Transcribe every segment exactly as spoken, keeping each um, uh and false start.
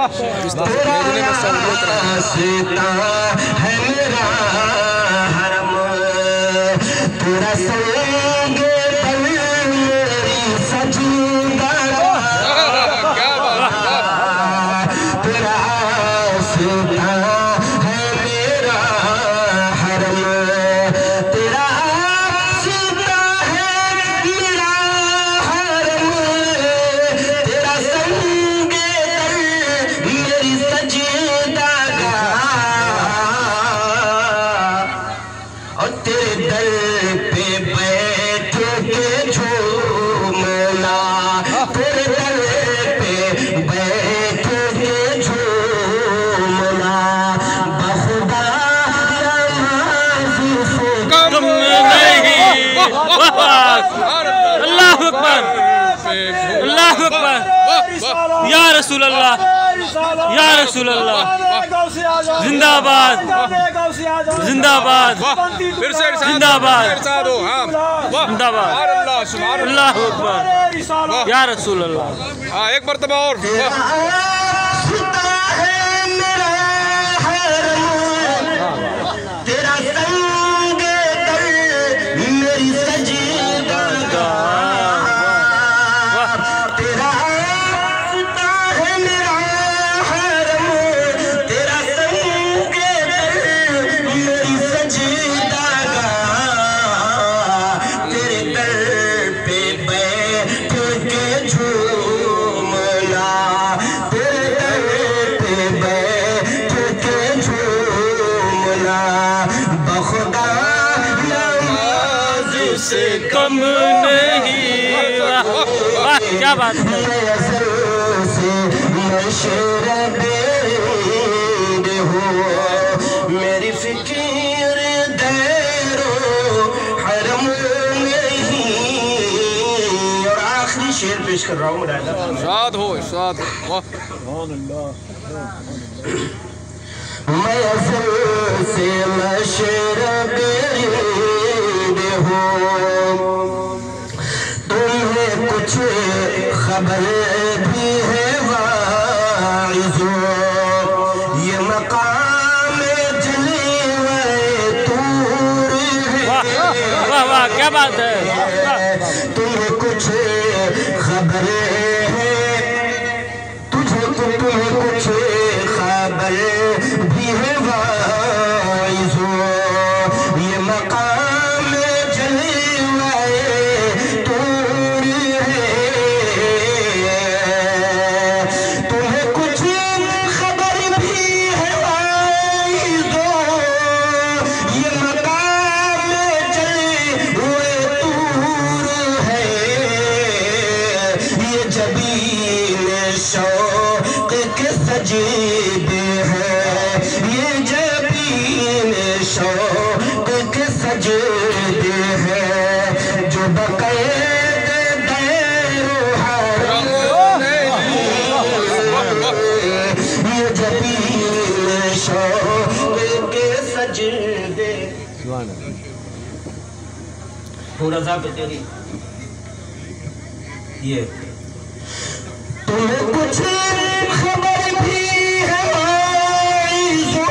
है मेरा हरम, तेरा संग मेरी सजदा, तेरा आस्था है मेरा हरम, तेरा आस्था है मेरा हरम, तेरा संग मेरी सजदा और तेरे दर पे बैठ के झूमना, तेरे दर पे बैठ के झूमना, बखुदा नमाज़ से कम नहीं। अल्लाह अकबर, अल्लाह अकबर, या रसूल अल्लाह, या रसूल अल्लाह, जिंदाबाद जिंदाबाद जिंदाबाद जिंदाबाद, अल्लाह अकबर, या रसूल अल्लाह। हाँ एक मरतबा और। तेरा संग मेरी सजदा, तेरा आस्था है मेरा हरम, तेरा संग मेरी सजदा, तेरे दर पे बैठ के झूमना, तेरे दर पे बैठ के झूमना, बखुदा नमाज़ से कम नहीं। वाह वाह, क्या बात है। से मशरबे हो मेरी फिक्र दैरो हरम नहीं। और आखिरी शेर पेश कर रहा हूँ मुरादा, इरशाद हो इरशाद हो। मैं अज़ल से मशरबे हो, तुम्हें कुछ खबर भी है वाइज़ो, ये मकाम जलवे तूर है। वाह वाह, क्या बात है। तुम्हें कुछ खबर है, तुझे तुम्हें कुछ खबर भी है वाइज़ो, ये मकाम जलवे तूर है। तुम्हें कुछ खबर भी है वाइज़ो, ये मकाम जलवे तूर है। ये जबीन शौक़ के सजदे हैं, ये जबीन शौक़ के सजदे हैं, जो बक़ैद दैरो हरम, ये जबीन शौक़ के सजदे। पूरा ज़ाब तेरी ये तुम्हें कुछ खबर भी है वाइज़ो,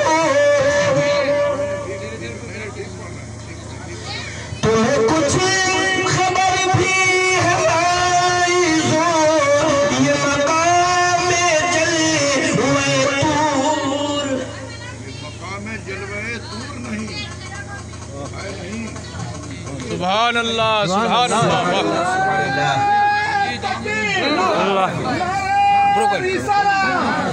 तुम्हें कुछ खबर भी है वाइज़ो, ये मकाम जलवे तूर, मकाम जलवे दूर नहीं है नहीं। सुभान अल्लाह सुभान अल्लाह। अल्लाह